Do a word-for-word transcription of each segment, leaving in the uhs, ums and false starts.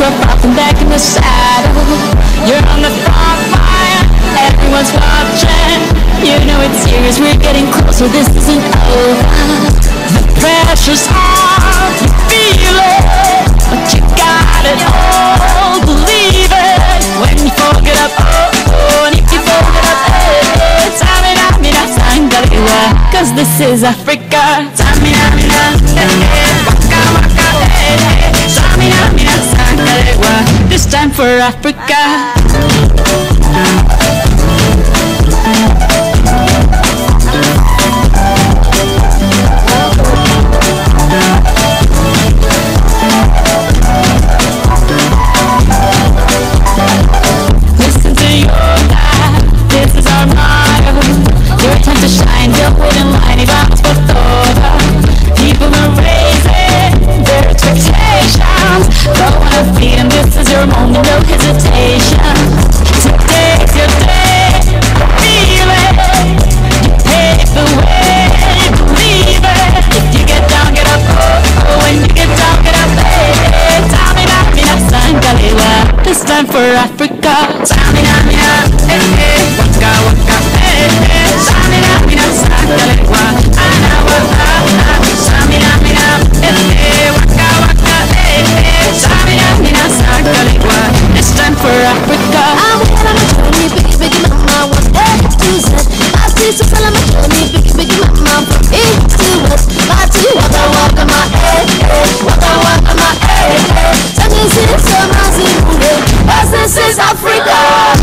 are popping back in the saddle. You're on the front line, everyone's watching. You know it's serious, we're getting closer, this isn't over. The pressure's on, you feel it, but you got it all, believe it. When you fold it up, oh, oh, and if you fold it up, eh, Samina, mina, sangalewa, cause this is Africa. Samina, mina, eh, eh, waka, waka, eh, eh, Samina, mina, sangalewa, this time for Africa. Listen to your life, this is our motto. Your time to shine, don't wait in line, y vamos por todo. People are raising their expectations. Go on a feed and this is your moment, no hesitation. Today's your day, feel it. You pave the way, believe it. If you get down, get up, oh, oh. When you get down, get up, hey. Samina, mina, sangalewa, this time for Africa. Samina, mina, eh, eh, waka, waka, eh, eh. Samina, mina, sangalewa, anawa, ah, ah. Samina, mina, eh, eh, waka, waka, eh, eh. Samina, mina, sangalewa, this time for Africa. I'm here on a journey, biggie, biggie, mama, one A to Z. My sister's on my journey, biggie, biggie, mama, from east to west. My to waka, waka, my eh, eh, waka, waka, my eh, eh. Sunny city, summer, Zimbabwe, cause this is Africa.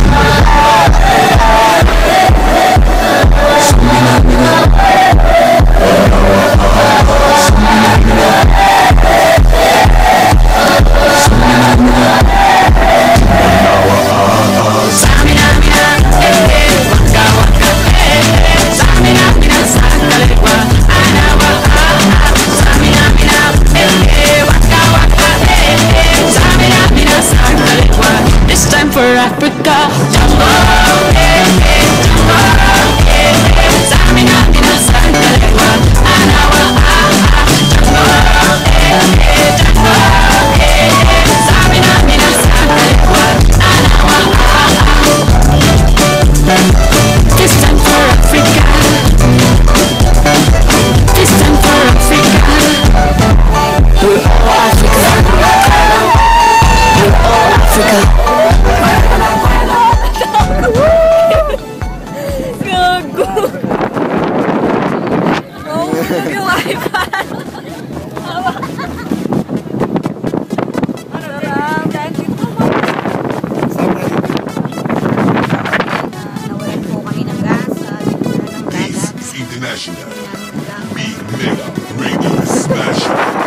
Samina, mina, eh, eh, waka, waka, eh, eh. Samina, mina, sangalewa, anawa, ah, ah. Samina, mina, eh, eh, waka, waka, eh, eh. Samina, mina, sangalewa, this time for Africa. Jumbo, eh, eh, jumbo, eh, eh. Samina, mina, sangalewa, anawa, ah, ah. Jumbo, eh, eh, jumbo, eh, eh. Samina, mina, sangalewa, anawa, ah, ah. This time for Africa. This time for Africa. We're all Africa. We're all Africa. International Big Mega Radio Smash.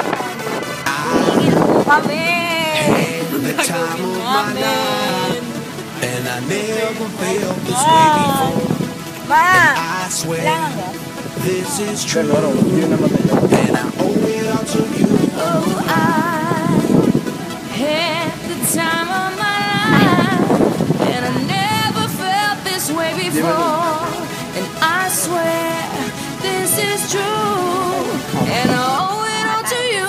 Had the time of my life, and I never felt this way before. And I swear this is true, and I owe it all to you. Oh, I had the time of my life, and I never felt this way before. And I swear this is true, and I owe it all to you.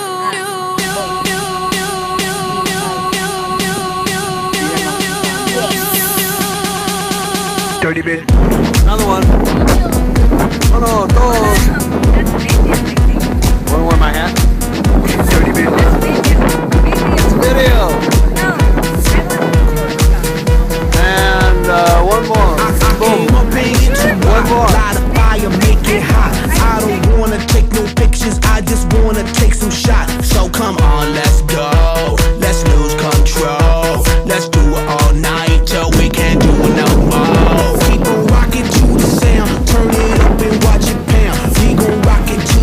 Dirty bit. Another one. Oh no, dos. Wanna wear my hat? Dirty bit. Video. And uh, one more. Boom. One more. Make it hot. I don't wanna take no pictures, I just wanna take some shots. So come on, let's go. Let's lose control. Let's do it all night till we can't do it no more. We gon' rock it to the sound, turn it up and watch it pound. We gon' rock it to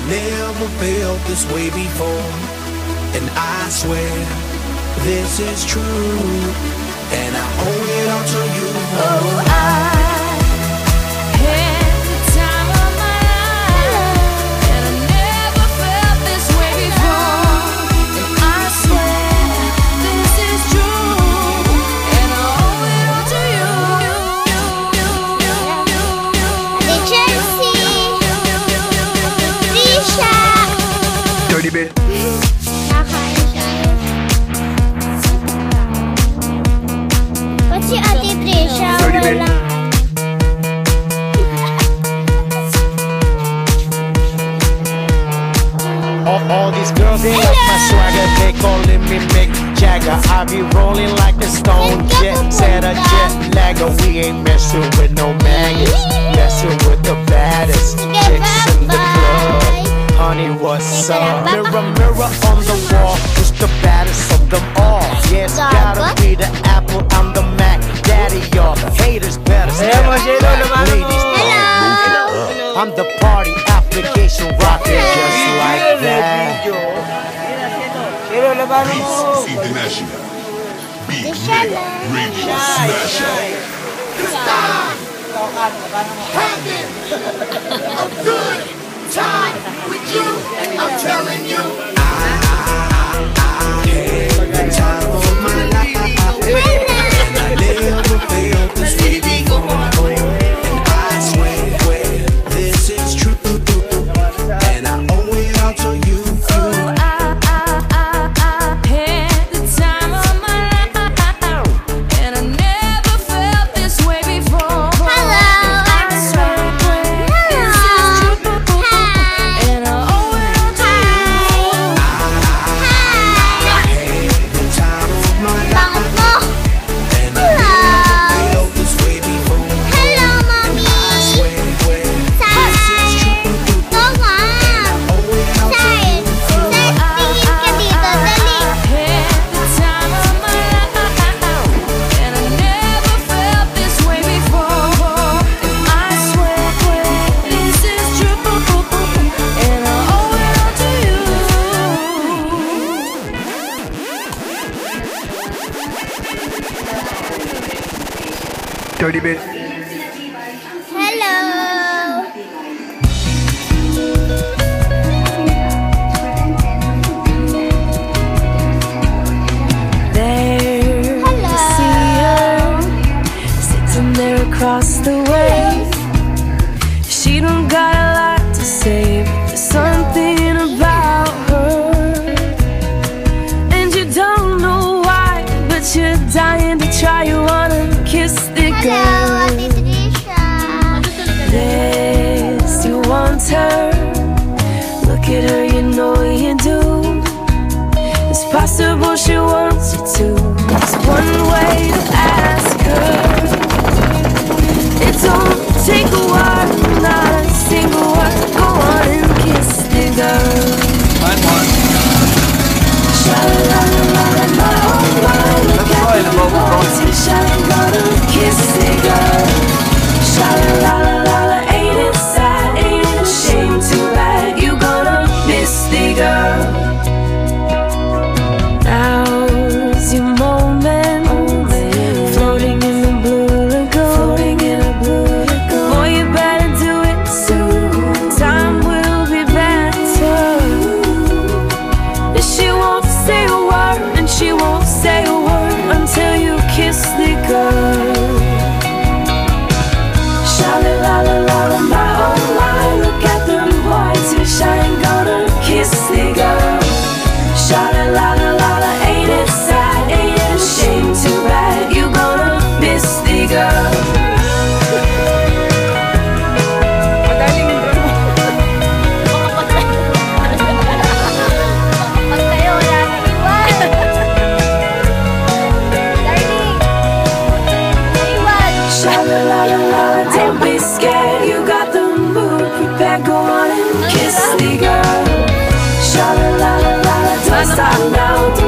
never felt this way before. And I swear this is true, and I owe it all to you. Oh, I had the time of my life, and I never felt this way before. And I swear this is true, and I owe it all to you. The Chelsea, Risha. Dirty bit. What's your Ate Trisha? Dirty bit. Wala. All, all these girls, they love my swagger. They calling me Mick Jagger. I be rolling like a stone jet. Said a jet lagger. We ain't messing with no maggots. Messing with the baddest chicks in the club. Honey, what's up? Mirror, mirror on the wall. Who's the baddest of them all? Yes, gotta be the Apple. I'm the Mac. Daddy, y'all haters better stand up. Ladies, Hello. I'm the party application rocking just like that. Peace International. Big Mega Radio Smasher. The time of my life, and I never felt this way before. And I swear this is true, and I owe it all to you. Oh, I, I, I, I had the time of my life, and I never felt this way before. Hello, I swear this is true, and I owe it all to you. The time of my life, Bakit mo? and I never felt this way before. Hello, Mommy. I swear this is true, Go on. owe it all to Side. you. Side, tingin ka dito. Dali. Had the time of my life, and I never felt this way before. I swear this is true, and I owe it all to you. Dirty bit. Hello. There Hello. to see her sitting there across the way. She don't got a lot to say, but there's something about her, and you don't know why, but you're dying to try. You wanna kiss the Hello, girl. Ate Trisha. Yes, you want her. Look at her, you know you do. It's possible she wants you to. It's one way to ask her. It don't take a word, not a single word. Go on and kiss the girl. Line one. Sha-la-la-la-la-la, oh my, look at the boy, shine, gonna kiss the girl. Sha-la-la-la-la, ain't it sad, ain't it a shame, too bad you gonna miss the girl. Now's your moment, floating in the blue lagoon. Boy, you better do it soon. Time will be better. She won't say a word, and she won't say a word until you kiss the girl. Sha-la-la-la-la, my oh my, look at them boys who shine, gonna kiss the girl. Sha-la-la-la-la, ain't it sad, ain't it a shame, too bad you gonna miss the girl. Pag kayo, wala na iwan. Darling. Iwan. Sha-la-la-la-la, don't be scared, you got the mood prepared, go on and kiss the girl. Sha-la-la-la-la, don't stop now,